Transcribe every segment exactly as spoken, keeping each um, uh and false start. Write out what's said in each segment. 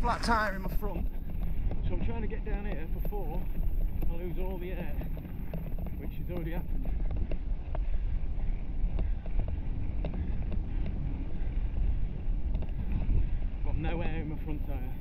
flat tire in my front, so I'm trying to get down here before I lose all the air, which has already happened. I've got no air in my front tire.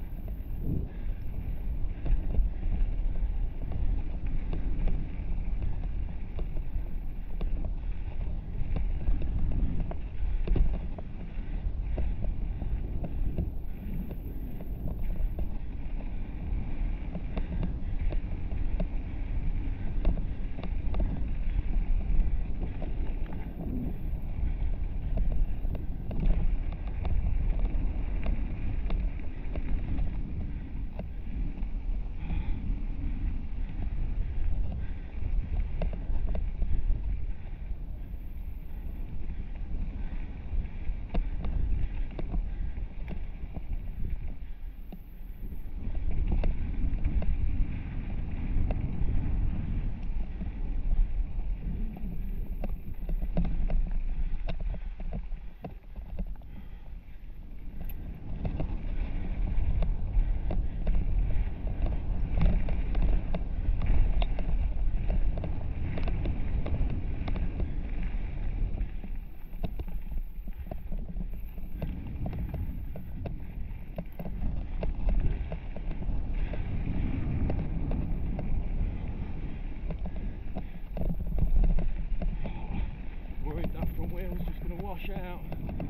Out.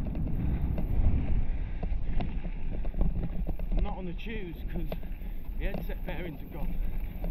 I'm not on the Tues because the headset bearings are gone.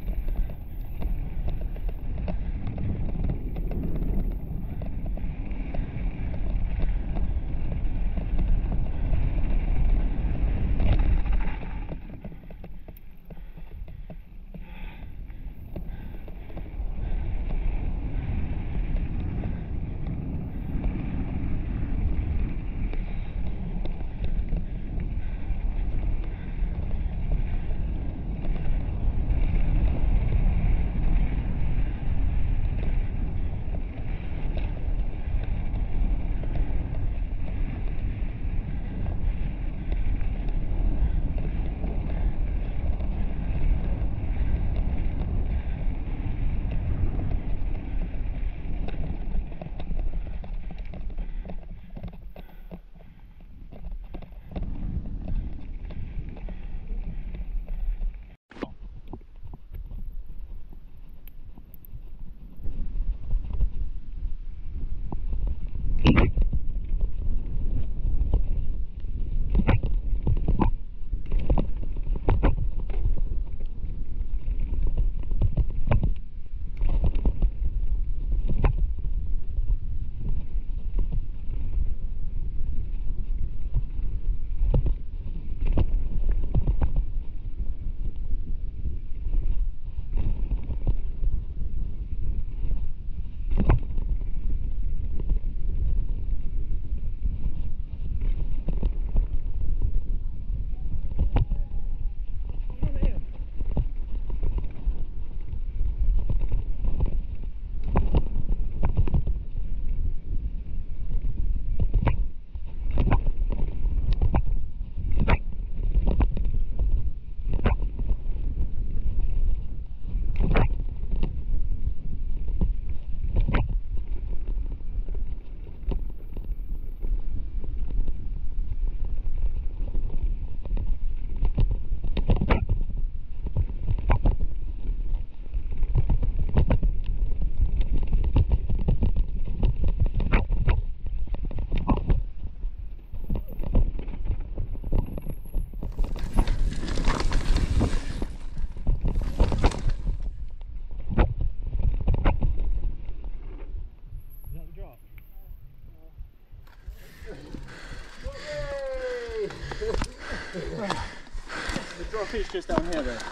The drop is just down here though.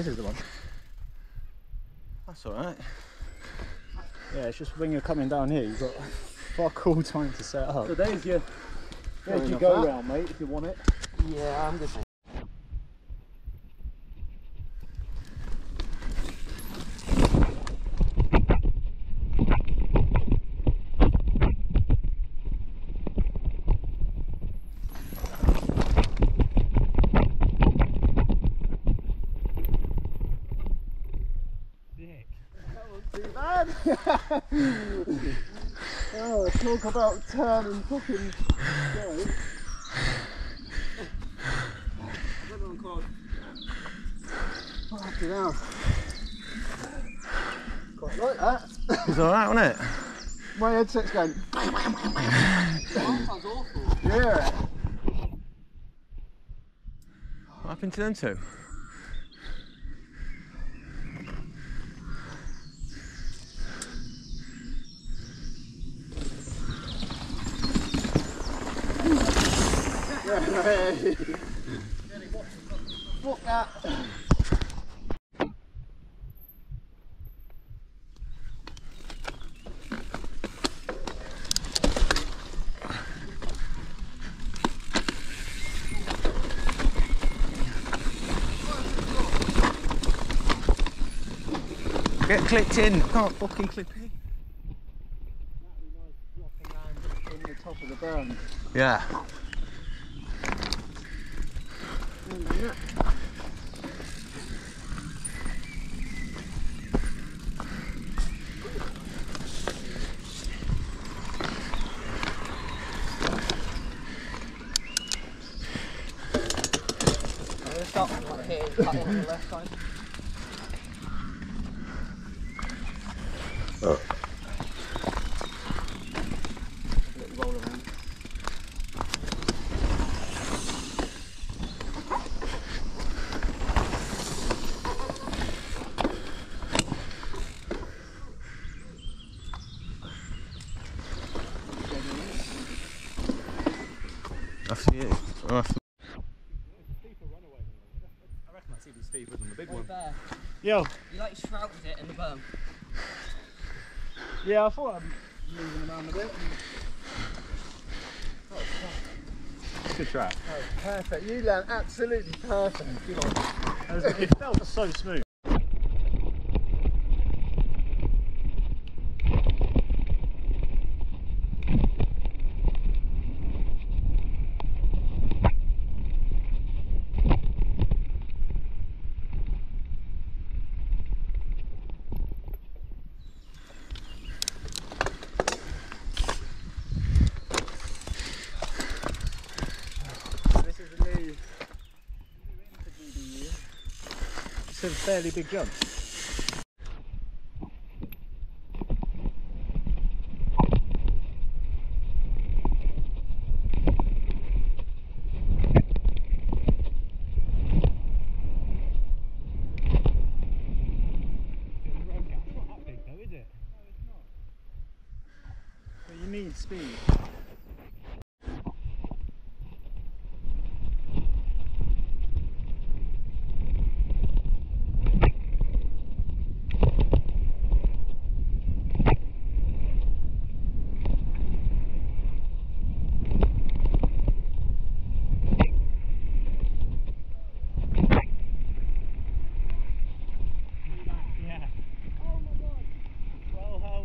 this is the one. That's alright. Yeah, it's just when you're coming down here, you've got fuck all time to set up. So there's your, there's your go round, mate, if you want it. Yeah, I'm just. Oh, talk about turning fucking go. Fucking hell. Quite like that. It's alright, wasn't it? My headset's going. That sounds awful. Yeah. What happened to them two? Fuck that. Get clipped in. Can't fucking clip in. That'd be nice dropping around in the top of the berm. Yeah. I'll start from here, cut in on the left side. Oh. Let it roll around. After you. Or after I reckon that's even steeper than the big one. There. Yo. You like shrouded it in the berm. Yeah, I thought I'm moving around a bit. Oh, fuck. Good track. Oh, perfect. You land absolutely perfect. Good on. It felt so smooth. This is the new, new into G B U. It's a fairly big jump. But you need speed. Yeah. Oh my god. Well held.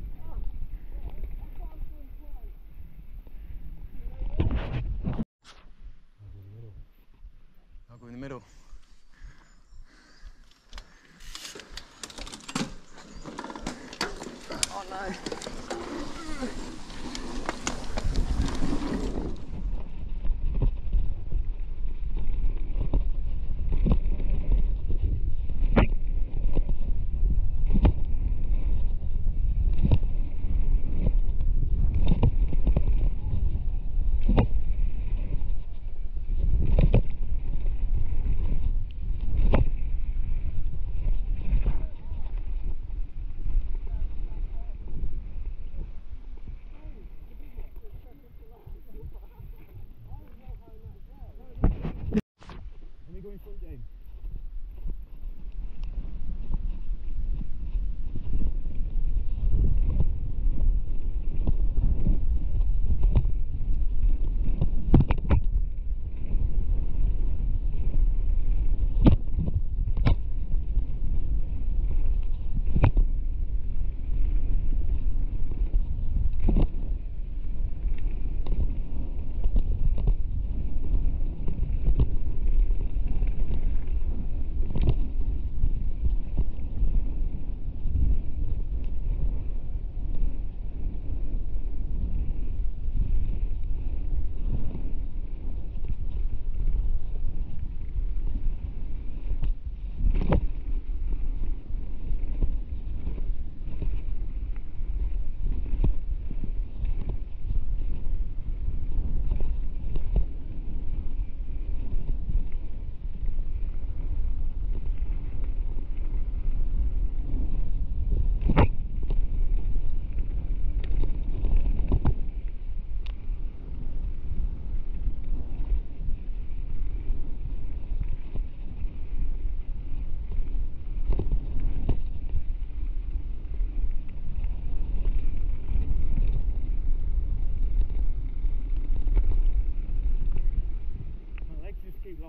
I'll go in the middle. Oh no.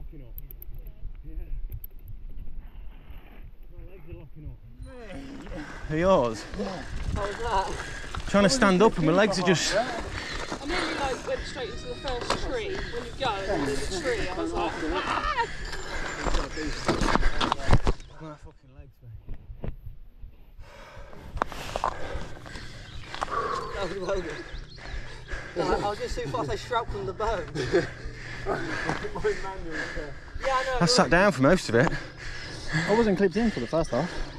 locking up. Yeah. My legs are locking up. Are yours? How was that? Trying to stand up and my legs are just... I nearly like went straight into the first tree. When you go and there's a tree, I was like, ah! My fucking legs, mate. That was well good. No, I was just too fast, I strapped from the bone. Yeah, I know. I sat down for most of it. I wasn't clipped in for the first half.